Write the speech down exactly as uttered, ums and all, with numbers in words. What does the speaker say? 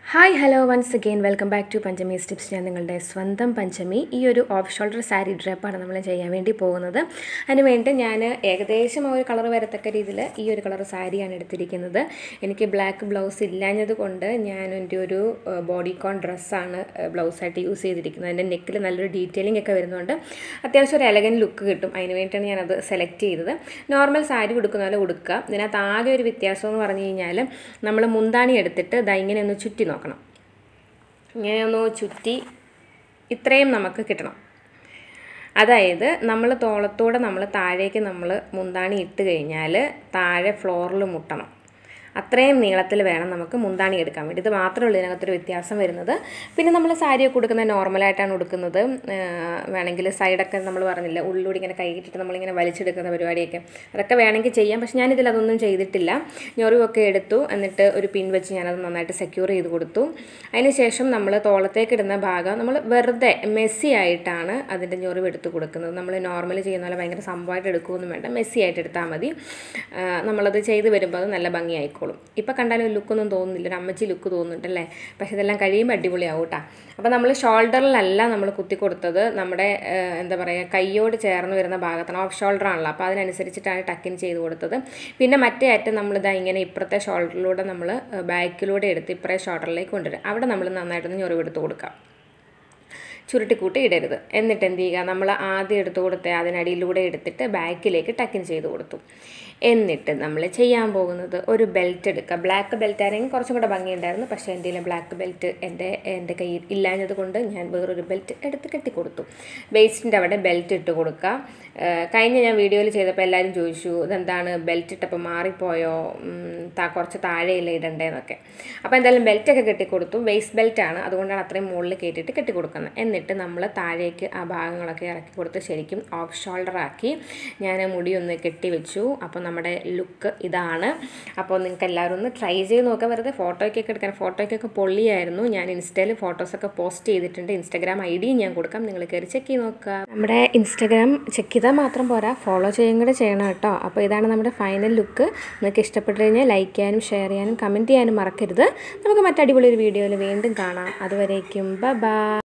Hi hello once again welcome back to Panchami's tips. ഞാൻ നിങ്ങളുടെ സ്വന്തം പഞ്ചമി. ഈ ഒരു ഓഫ് ഷോൾഡർ സാരി ഡ്രപ്പാണ് നമ്മൾ ചെയ്യാൻ വേണ്ടി പോകുന്നത്. അതിന് വേണ്ടി ഞാൻ ഏകദേശം ആ ഒരു കളർ വരത്തക്ക രീതിയിൽ ഈ ഒരു കളർ സാരിയാണ് എടുത്തിരിക്കുന്നത്. എനിക്ക് ബ്ലാക്ക് ബ്ലൗസ് ഇല്ലാഞ്ഞത് കൊണ്ട് ഞാൻ എൻ്റെ ഒരു ബോഡിക്കോൺ ഡ്രസ്സാണ് ബ്ലൗസായിട്ട് യൂസ് ചെയ്തിരിക്കുന്നത്. അതിൻ്റെ നെക്കിൽ നല്ലൊരു ഡീറ്റെയിലിംഗ് ഒക്കെ വരുന്നുണ്ട്. അത്യാവശ്യം ഒരു എലഗൻ ലുക്ക് കിട്ടും. അതിന് വേണ്ടിയിട്ടാണ് ഞാനത് സെലക്ട് ചെയ്തത്. നോർമൽ സാരി ഉടുക്കുന്ന പോലെ ഉടുക്കുക. ഇതിനകത്ത് ആകെ ഒരു വ്യത്യാസം എന്ന് പറഞ്ഞു കഴിഞ്ഞാൽ നമ്മൾ മുന്താണി എടുത്തിട്ട് ദാ ഇങ്ങനെ ഒന്ന് ചുറ്റി നോക്കണം. ഇങ്ങനെയൊന്ന് ചുറ്റി ഇത്രയും നമുക്ക് കിട്ടണം. അതായത് നമ്മൾ തോളത്തൂടെ നമ്മൾ താഴേക്ക് നമ്മൾ മുന്താണി ഇട്ട് കഴിഞ്ഞാൽ താഴെ ഫ്ലോറിൽ മുട്ടണം. അത്രയും നീളത്തിൽ വേണം നമുക്ക് മുന്താണി എടുക്കാൻ വേണ്ടി. ഇത് മാത്രമേ ഉള്ളൂ ഇതിനകത്തൊരു വ്യത്യാസം വരുന്നത്. പിന്നെ നമ്മൾ സാരിയൊക്കെ ഉടുക്കുന്നത് നോർമലായിട്ടാണ് ഉടുക്കുന്നത്. വേണമെങ്കിൽ സൈഡൊക്കെ നമ്മൾ പറഞ്ഞില്ല, ഉള്ളിലൂടെ ഇങ്ങനെ കൈയിട്ടിട്ട് നമ്മളിങ്ങനെ വലിച്ചെടുക്കുന്ന പരിപാടിയൊക്കെ അതൊക്കെ വേണമെങ്കിൽ ചെയ്യാം. പക്ഷെ ഞാനിതിൽ അതൊന്നും ചെയ്തിട്ടില്ല. ഞൊറിവൊക്കെ എടുത്തു, എന്നിട്ട് ഒരു പിൻ വെച്ച് ഞാനത് നന്നായിട്ട് സെക്യൂർ ചെയ്ത് കൊടുത്തു. അതിന് ശേഷം നമ്മൾ തോളത്തേക്ക് ഇടുന്ന ഭാഗം നമ്മൾ വെറുതെ മെസ്സി ആയിട്ടാണ് അതിൻ്റെ ഞൊറിവ് എടുത്ത് കൊടുക്കുന്നത്. നമ്മൾ നോർമൽ ചെയ്യുന്ന പോലെ ഭയങ്കര സംഭവമായിട്ട് എടുക്കുകയൊന്നും വേണ്ട, മെസ്സി ആയിട്ട് എടുത്താൽ മതി. നമ്മളത് ചെയ്ത് വരുമ്പോൾ അത് നല്ല ഭംഗിയായിക്കോളും. ഇപ്പം കണ്ടാലും ലുക്കൊന്നും തോന്നുന്നില്ല, ഒരു അമ്മച്ചി ലുക്ക് തോന്നുന്നുണ്ടല്ലേ. പക്ഷെ ഇതെല്ലാം കഴിയുമ്പോൾ അടിപൊളിയാവും കേട്ടോ. അപ്പോൾ നമ്മൾ ഷോൾഡറിലല്ല നമ്മൾ കുത്തി കൊടുത്തത്, നമ്മുടെ എന്താ പറയുക കൈയോട് ചേർന്ന് വരുന്ന ഭാഗത്താണ്. ഓഫ് ഷോൾഡറാണല്ലോ, അപ്പോൾ അതിനനുസരിച്ചിട്ടാണ് ടക്കിൻ ചെയ്ത് കൊടുത്തത്. പിന്നെ മറ്റേ അറ്റം നമ്മളിതാ ഇങ്ങനെ ഇപ്പുറത്തെ ഷോൾഡറിലൂടെ നമ്മൾ ബാക്കിലൂടെ എടുത്ത് ഇപ്പുറത്തെ ഷോൾഡറിലേക്ക് കൊണ്ടുവരും. അവിടെ നമ്മൾ നന്നായിട്ടൊന്ന് ഞൊറിവെടുത്ത് കൊടുക്കാം. ചുരുട്ടിക്കൂട്ടി ഇടരുത്. എന്നിട്ട് എന്ത് ചെയ്യുക, നമ്മൾ ആദ്യം എടുത്തു കൊടുത്ത അതിനടിയിലൂടെ എടുത്തിട്ട് ബാക്കിലേക്ക് ടക്കിൻ ചെയ്ത് കൊടുത്തു. എന്നിട്ട് നമ്മൾ ചെയ്യാൻ പോകുന്നത് ഒരു ബെൽറ്റ് എടുക്കുക. ബ്ലാക്ക് ബെൽറ്റ് ആണെങ്കിൽ കുറച്ചും കൂടെ ഭംഗിയുണ്ടായിരുന്നു. പക്ഷേ എൻ്റെ ബ്ലാക്ക് ബെൽറ്റ് എൻ്റെ എൻ്റെ കയ്യിൽ ഇല്ലാഞ്ഞത് കൊണ്ട് ഞാൻ വേറൊരു ബെൽറ്റ് എടുത്ത് കെട്ടിക്കൊടുത്തു. വേസ്റ്റിൻ്റെ അവിടെ ബെൽറ്റ് ഇട്ട് കൊടുക്കുക. കഴിഞ്ഞ ഞാൻ വീഡിയോയിൽ ചെയ്തപ്പോൾ എല്ലാവരും ചോദിച്ചു ഇതെന്താണ് ബെൽറ്റ് ഇട്ടപ്പോൾ മാറിപ്പോയോ, കുറച്ച് താഴെയില്ല ഇടണ്ടേന്നൊക്കെ. അപ്പോൾ എന്തായാലും ബെൽറ്റൊക്കെ കെട്ടിക്കൊടുത്തു. വേസ്റ്റ് ബെൽറ്റാണ്, അതുകൊണ്ടാണ് അത്രയും മുകളിൽ കയറ്റിയിട്ട് കെട്ടിക്കൊടുക്കുന്നത്. എന്നിട്ട് നമ്മൾ താഴേക്ക് ആ ഭാഗങ്ങളൊക്കെ ഇറക്കി കൊടുത്ത് ശരിക്കും ഓഫ് ഷോൾഡറാക്കി ഞാൻ മുടി ഒന്ന് കെട്ടി വെച്ചു. അപ്പോൾ നമ്മുടെ ലുക്ക് ഇതാണ്. അപ്പോൾ നിങ്ങൾക്ക് എല്ലാവരും ഒന്ന് ട്രൈ ചെയ്ത് നോക്കാം. വെറുതെ ഫോട്ടോയ്ക്കൊക്കെ എടുക്കാൻ, ഫോട്ടോയ്ക്കൊക്കെ പൊള്ളിയായിരുന്നു. ഞാൻ ഇൻസ്റ്റയിൽ ഫോട്ടോസൊക്കെ പോസ്റ്റ് ചെയ്തിട്ടുണ്ട്. ഇൻസ്റ്റാഗ്രാം ഐ ഡിയും ഞാൻ കൊടുക്കാം, നിങ്ങൾ കയറി ചെക്ക് ചെയ്ത് നോക്കുക. നമ്മുടെ ഇൻസ്റ്റാഗ്രാം ചെക്ക് ചെയ്താൽ മാത്രം പോരാ, ഫോളോ ചെയ്യുകയും കൂടെ ചെയ്യണം കേട്ടോ. അപ്പോൾ ഇതാണ് നമ്മുടെ ഫൈനൽ ലുക്ക്. നിങ്ങൾക്ക് ഇഷ്ടപ്പെട്ട് കഴിഞ്ഞാൽ ലൈക്ക് ചെയ്യാനും ഷെയർ ചെയ്യാനും കമൻറ്റ് ചെയ്യാനും മറക്കരുത്. നമുക്ക് മറ്റടിപൊളി ഒരു വീഡിയോയിൽ വീണ്ടും കാണാം. അതുവരേക്കും ബൈ ബൈ.